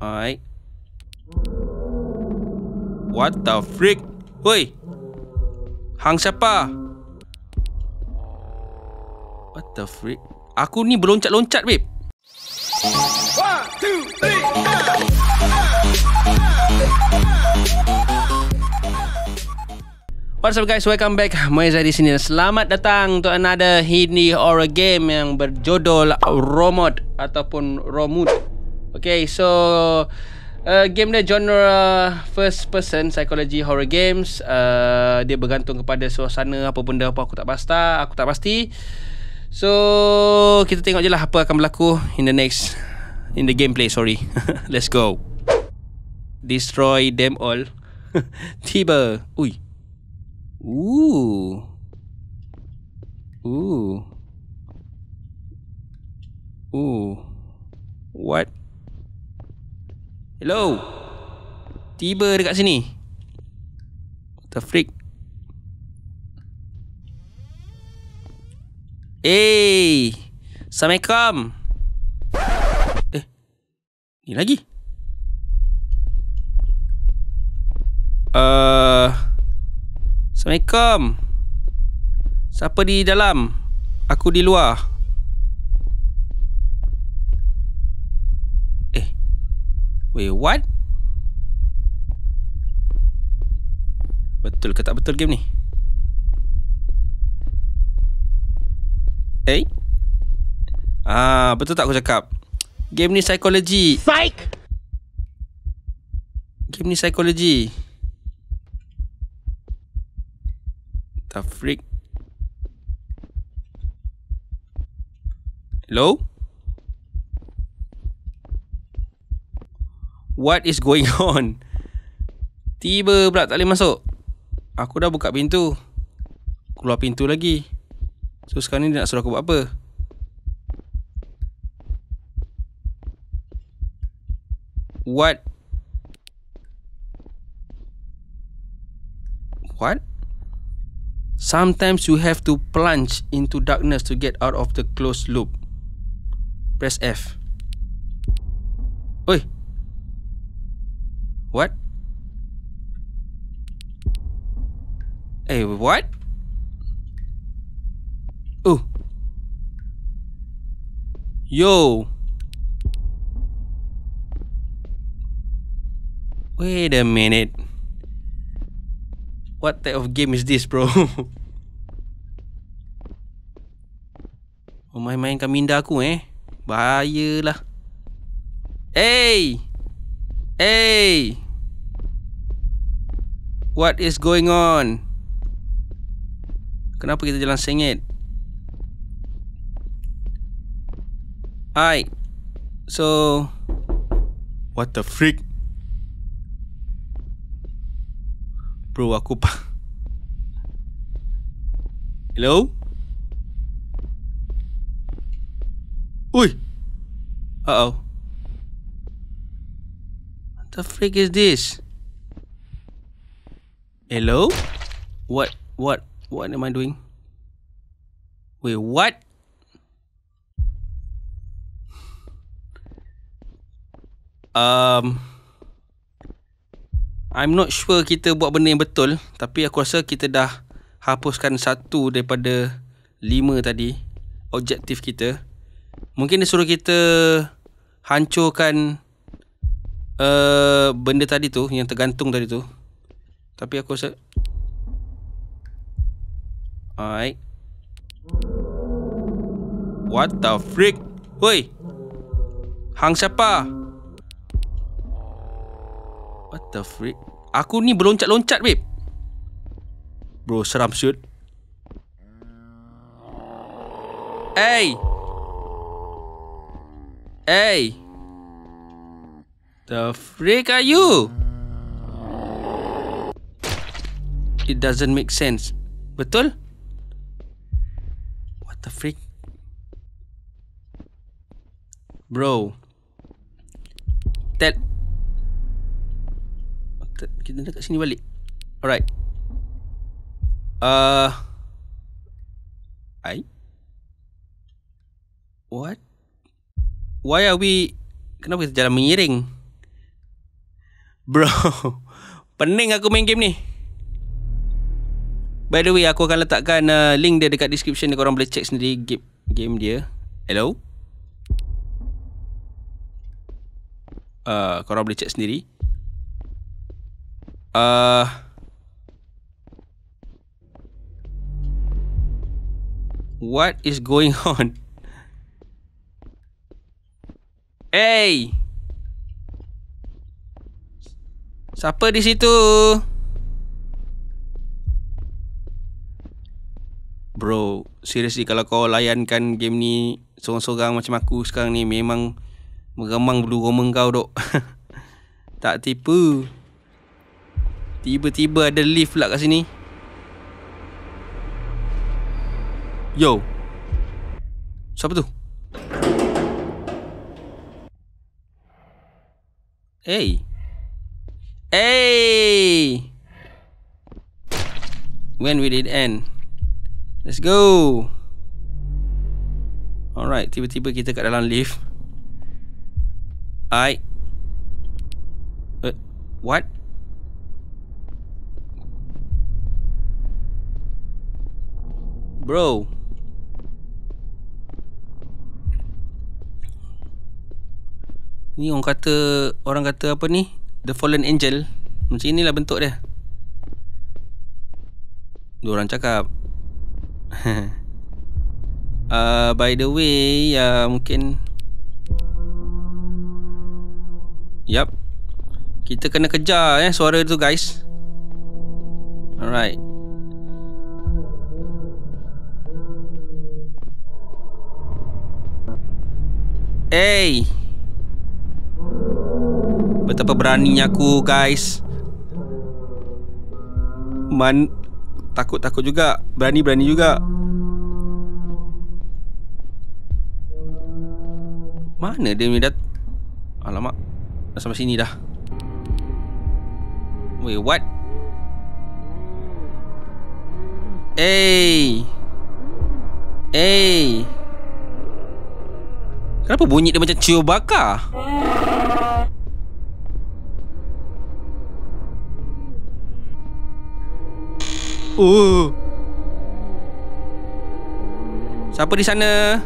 Alright. What the freak? Woi. Hang siapa? What the freak? Aku ni berloncat-loncat, babe. 1, 2, 3, What's up guys, welcome back. Moeza di sini. Selamat datang untuk another Hindi horror game yang berjudul Romod ataupun Romud. Okay, so game dia genre first person psychology horror games. Dia bergantung kepada suasana apa benda apa aku tak pasti. So kita tengok je lah apa akan berlaku in the gameplay, sorry. Let's go. Destroy them all. Tiba. Ui. Ooh. What? Hello. Tiba dekat sini. What the freak? Hey, Assalamualaikum. Ni lagi. Assalamualaikum. Siapa di dalam? Aku di luar. Wait, what? Betul ke tak betul game ni? Betul tak aku cakap? Game ni psikologi. Psych! Game ni psikologi. The freak? Hello? What is going on? Tiba pula tak boleh masuk. Aku dah buka pintu. Keluar pintu lagi. So sekarang ni dia nak suruh aku buat apa? What? Sometimes you have to plunge into darkness to get out of the closed loop. Press F. Oi. What? What? Oh. Yo. Wait a minute. What type of game is this, bro? Main-mainkan minda aku Bahayalah. Hey. What is going on? Kenapa kita jalan sengit? Hai. So what the freak? Bro, aku Hello? Ui. Uh-oh. What the freak is this? Hello? What am I doing? Wait, what? I'm not sure kita buat benda yang betul, tapi aku rasa kita dah hapuskan 1 daripada 5 tadi objektif kita. Mungkin dia suruh kita hancurkan benda tadi tu, yang tergantung tadi tu. Tapi aku rasa alright. What the freak? Woi. Hang siapa? What the freak? Aku ni berloncat-loncat, babe. Bro, seram shoot. Hey. The freak are you? It doesn't make sense. Betul? What the freak? Bro. Kita dekat sini balik. Alright. What? Why are we... Kenapa kita jalan mengiring? Bro, pening aku main game ni. By the way, aku akan letakkan link dia dekat description ni. Korang boleh check sendiri game dia. Hello? Korang boleh check sendiri. What is going on? Hey! Siapa di situ? Bro, seriously kalau kau layankan game ni sorang-sorang macam aku sekarang ni, memang meremang bulu roma kau dok. Tak tipu. Tiba-tiba ada lift pula kat sini. Yo. Siapa tu? Hey. Hey. When will it end? Let's go. Alright, tiba-tiba kita kat dalam lift. What? Bro. Ni orang kata apa ni? The Fallen Angel. Macam inilah bentuk dia. Diorang cakap. By the way, mungkin Yup. Kita kena kejar suara tu guys. Alright. Hey. Betapa beraninya aku guys. Takut juga. Berani juga. Mana dia ni alamak. Dah sampai sini dah. Wait, what? Hey. Kenapa bunyi dia macam Chewbacca? Siapa di sana?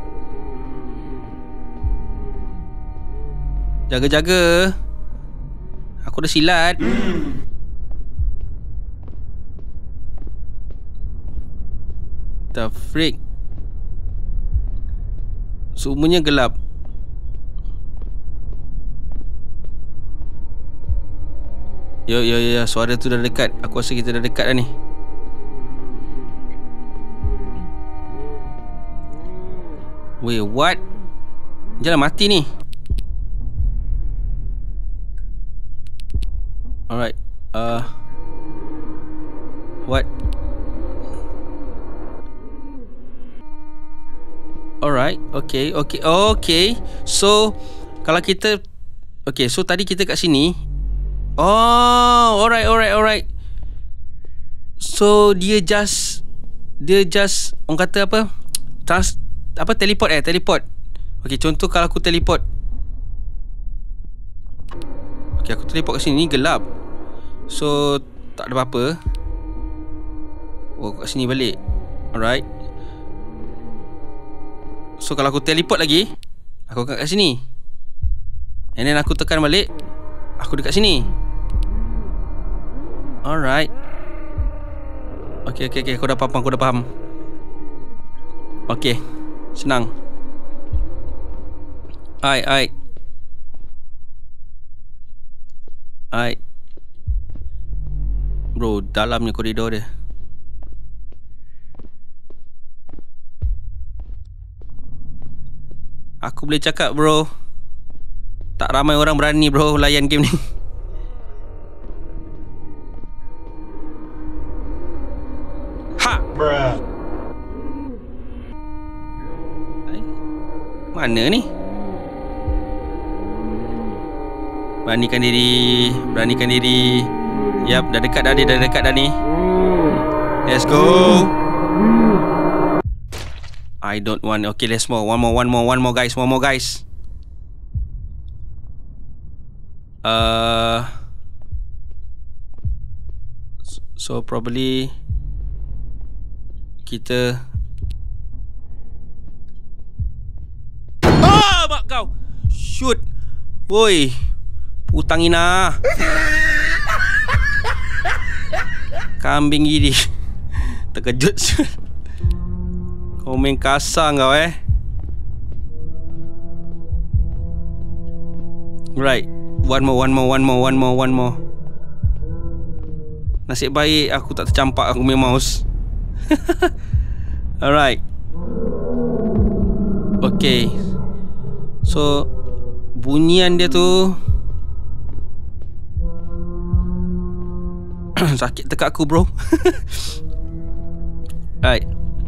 Jaga-jaga. Aku dah silat. The freak. Semuanya gelap. Yo, suara tu dah dekat. Aku rasa kita dah dekat dah ni. Wait, what? Jangan mati ni. Alright. What? Alright. Okay. So kalau kita so tadi kita kat sini. Oh, alright. So dia just orang kata apa? Teleport. Okay, contoh kalau aku teleport. Okay, aku teleport kat sini, gelap. So tak ada apa-apa. Kat sini balik. Alright. So kalau aku teleport lagi, aku kat sini. And then aku tekan balik, aku dekat sini. Alright. Okay, aku dah faham. Okay, senang. Alright. Bro, dalamnya koridor dia. Aku boleh cakap bro, tak ramai orang berani bro layan game ni. Ha! Bruh. Mana ni? Beranikan diri. Yap, dah dekat dah ni. Let's go. I don't want. Okay, let's more. One more guys. So probably kita mak kau. Shoot. Boy. Putang ina. Kambing gini. Terkejut. Kau main kasar kau Right. One more. Nasib baik aku tak tercampak aku punya mouse. Alright. Okay. So bunyian dia tu sakit tekak aku bro. Right.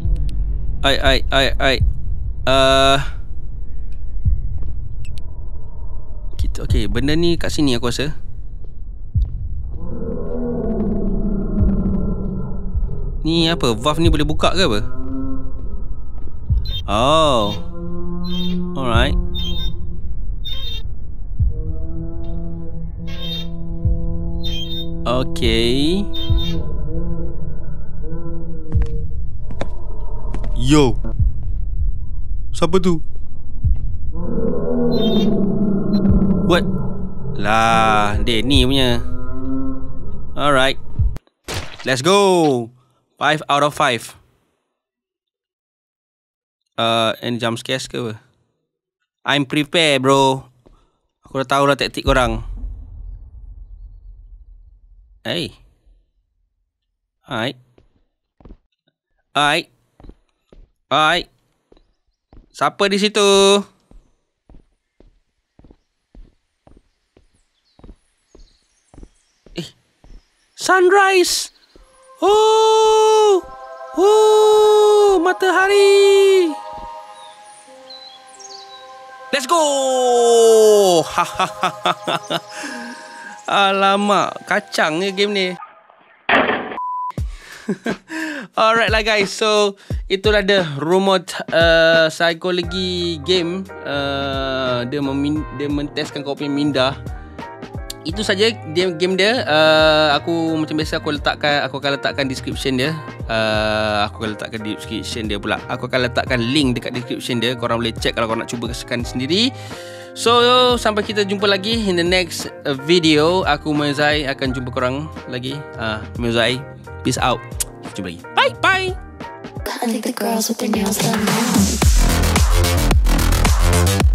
Kita okay, benda ni kat sini aku rasa. Ni apa? Valve ni boleh buka ke apa? Oh. Alright. Okay. Yo. Siapa tu? What? Lah, Danny punya. Alright. Let's go. 5 out of 5. Any jump scares ke apa? I'm prepared bro. Aku dah tahu lah taktik korang. Hey. Alright. Siapa di situ? Sunrise. Oh, matahari. Let's go. Alamak, kacang ni game ni. Alright lah guys, so itulah dia remote psikologi game. Dia mentestkan kau punya minda. Itu saja game dia. Aku macam biasa aku akan letakkan description dia. Aku akan letakkan description dia pula. Aku akan letakkan link dekat description dia. Korang boleh check kalau korang nak cuba kesakan sendiri. So sampai kita jumpa lagi in the next video. Aku Muzai akan jumpa korang lagi. Muzai, peace out. Jumpa lagi. Bye bye. I think the girls with their nails done now.